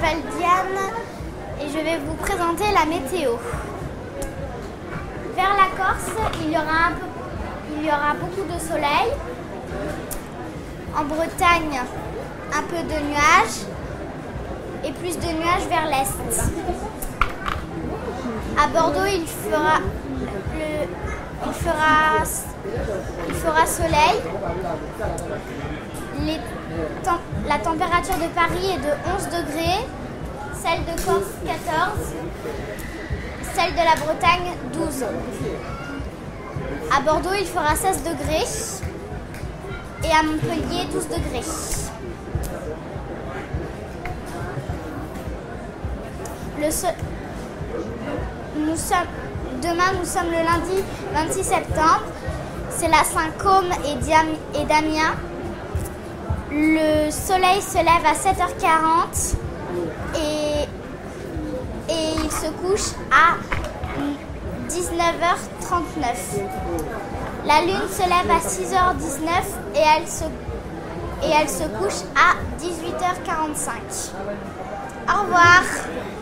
m'appelle Diane et je vais vous présenter la météo. Vers la Corse, il y aura beaucoup de soleil. En Bretagne, un peu de nuages et plus de nuages vers l'est. À Bordeaux, il fera soleil. La température de Paris est de 11 degrés, celle de Corse 14, celle de la Bretagne 12. À Bordeaux, il fera 16 degrés et à Montpellier 12 degrés. Demain, nous sommes le lundi 26 septembre. C'est la Saint-Côme et Damien. Le soleil se lève à 7h40 et il se couche à 19h39. La lune se lève à 6h19 et elle se couche à 18h45. Au revoir.